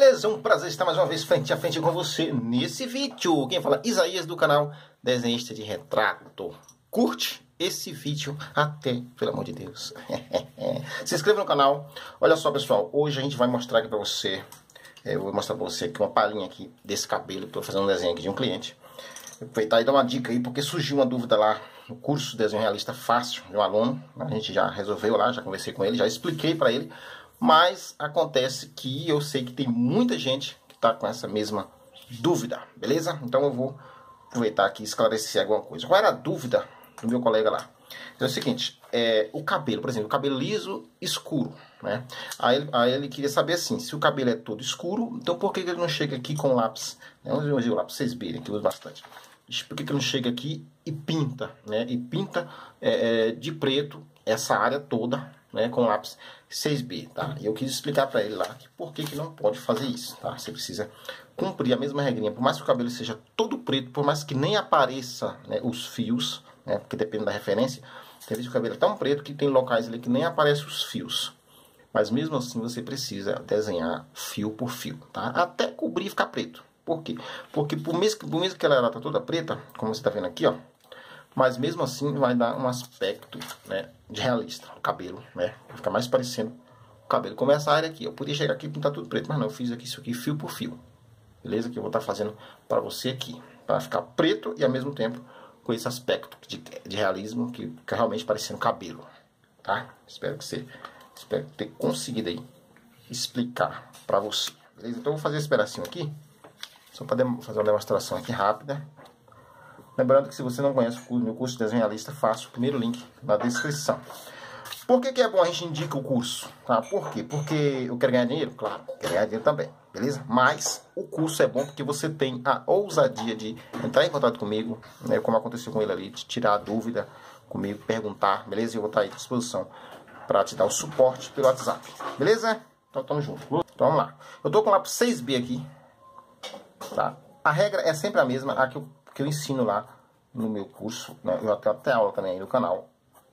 beleza? Um prazer estar mais uma vez frente a frente com você nesse vídeo. Quem fala? Isaías, do canal Desenhista de Retrato. Curte esse vídeo até, pelo amor de Deus. Se inscreva no canal. Olha só, pessoal, hoje a gente vai mostrar aqui pra você. Eu vou mostrar pra você aqui uma palhinha aqui desse cabelo. Tô fazendo um desenho aqui de um cliente. Vou aproveitar e dar uma dica aí, porque surgiu uma dúvida lá no curso Desenho Realista Fácil de um aluno. A gente já resolveu lá, já conversei com ele, já expliquei pra ele. Mas acontece que eu sei que tem muita gente que está com essa mesma dúvida, beleza? Então eu vou aproveitar aqui e esclarecer alguma coisa. Qual era a dúvida do meu colega lá? Então é o seguinte, o cabelo, por exemplo, o cabelo liso escuro, né? Aí ele queria saber assim, se o cabelo é todo escuro, então por que ele não chega aqui com lápis? Vamos ver o lápis 6B, que eu uso bastante. Por que ele não chega aqui e pinta, né? E pinta de preto essa área toda, né, com lápis 6B, tá? E eu quis explicar para ele lá que por que não pode fazer isso, tá? Você precisa cumprir a mesma regrinha, por mais que o cabelo seja todo preto, por mais que nem apareça, né, os fios, né, porque depende da referência. Tem vezes que o cabelo é tão preto que tem locais ali que nem aparecem os fios. Mas mesmo assim você precisa desenhar fio por fio, tá? Até cobrir e ficar preto. Por quê? Porque por mesmo que ela tá toda preta, como você está vendo aqui, ó, mas mesmo assim vai dar um aspecto, né, de realista o cabelo, né? Vai ficar mais parecendo o cabelo. Como essa área aqui, eu podia chegar aqui e pintar tudo preto, mas não, eu fiz aqui isso aqui fio por fio. Beleza? Que eu vou estar fazendo para você aqui, para ficar preto e ao mesmo tempo com esse aspecto de realismo que fica realmente parecendo cabelo, tá? Espero ter conseguido aí explicar para você. Beleza? Então eu vou fazer esse pedacinho aqui, só para fazer uma demonstração aqui rápida. Lembrando que se você não conhece o meu curso de Desenho Realista, faça o primeiro link na descrição. Por que é bom a gente indicar o curso? Tá? Por quê? Porque eu quero ganhar dinheiro? Claro, quero ganhar dinheiro também, beleza? Mas o curso é bom porque você tem a ousadia de entrar em contato comigo, né, como aconteceu com ele ali, de tirar a dúvida comigo, perguntar, beleza? Eu vou estar aí à disposição para te dar o suporte pelo WhatsApp, beleza? Então tamo junto. Então vamos lá. Eu tô com o lápis 6B aqui, tá? A regra é sempre a mesma, a que eu ensino lá no meu curso, né? Eu tenho até aula também aí no canal.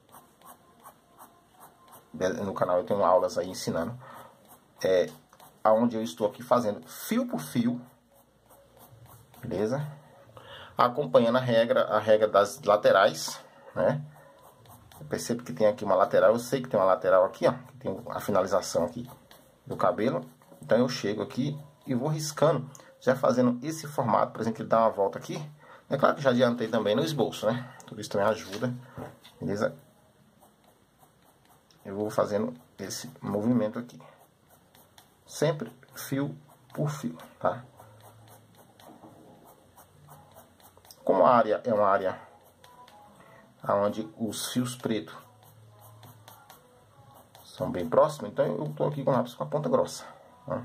No canal eu tenho aulas aí ensinando. Aonde eu estou aqui fazendo fio por fio. Beleza? Acompanhando a regra das laterais, né? Eu percebo que tem aqui uma lateral. Eu sei que tem uma lateral aqui, ó. Que tem a finalização aqui do cabelo. Então eu chego aqui e vou riscando. Já fazendo esse formato. Por exemplo, ele dá uma volta aqui. É claro que já adiantei também no esboço, né? Tudo isso também ajuda, beleza? Eu vou fazendo esse movimento aqui. Sempre fio por fio, tá? Como a área é uma área onde os fios pretos são bem próximos, então eu tô aqui com o lápis com a ponta grossa, tá?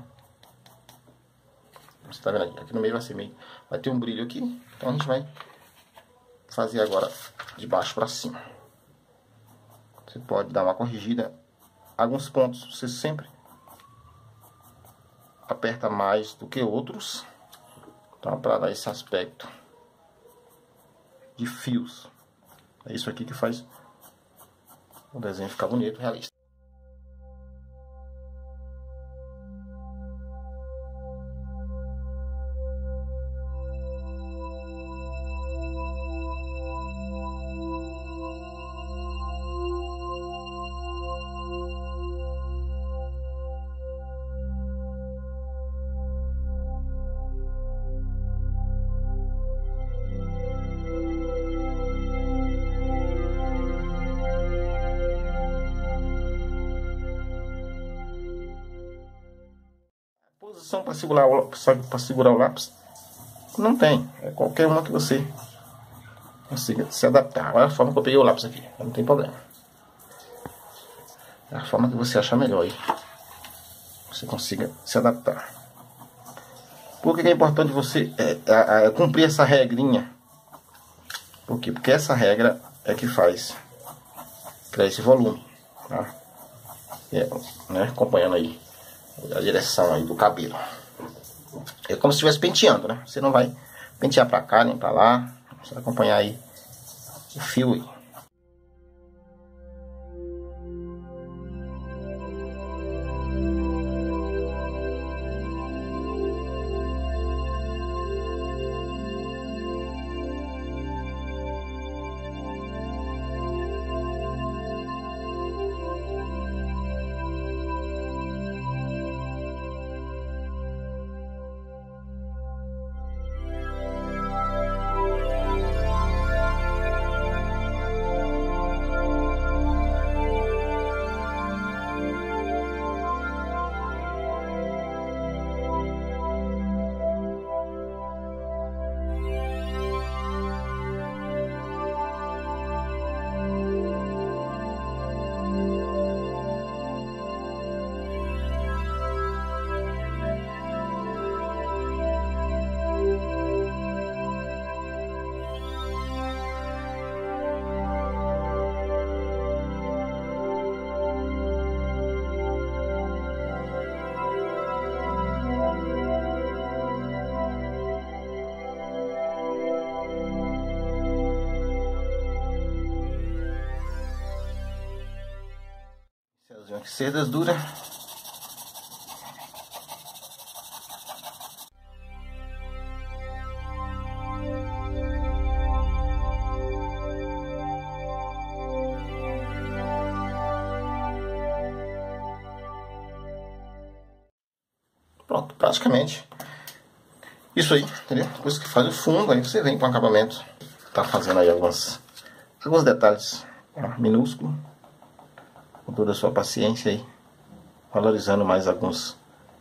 Você tá vendo aqui? Aqui no meio vai ter um brilho aqui. Então a gente vai fazer agora de baixo para cima. Você pode dar uma corrigida. Alguns pontos você sempre aperta mais do que outros, tá? Para dar esse aspecto de fios. É isso aqui que faz o desenho ficar bonito, realista. Posição para segurar o lápis não tem, é qualquer uma que você consiga se adaptar. Olha a forma que eu peguei o lápis aqui, não tem problema. É a forma que você achar melhor aí, você consiga se adaptar. Por que é importante você cumprir essa regrinha? Por quê? Porque essa regra é que faz criar esse volume, tá? Né? Acompanhando aí a direção aí do cabelo. É como se estivesse penteando, né? Você não vai pentear pra cá nem pra lá. Você vai acompanhar aí o fio aí. cerdas duras. Pronto, praticamente isso aí, entendeu? Depois que faz o fundo, aí você vem com o acabamento. Tá fazendo aí alguns detalhes, ó, minúsculos. Com toda a sua paciência aí, valorizando mais alguns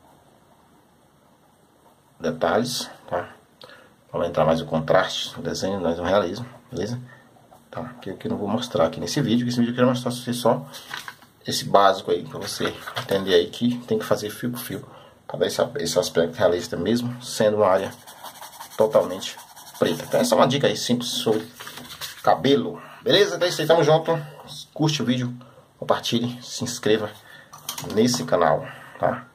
detalhes, tá? Para aumentar mais o contraste, o desenho, mais o realismo, beleza? Tá? Que eu não vou mostrar aqui nesse vídeo, que esse vídeo eu quero mostrar pra você só esse básico aí, para você entender aí que tem que fazer fio por fio, para dar esse aspecto realista mesmo, sendo uma área totalmente preta. Então essa é uma dica aí simples sobre cabelo, beleza? Então é isso aí, tamo junto, curte o vídeo, compartilhe, se inscreva nesse canal, tá?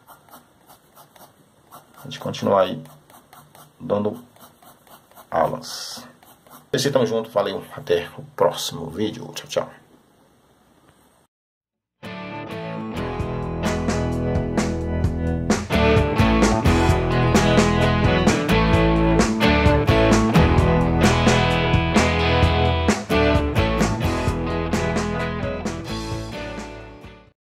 A gente continua aí dando aulas. É isso aí, tamo junto, valeu, até o próximo vídeo, tchau, tchau.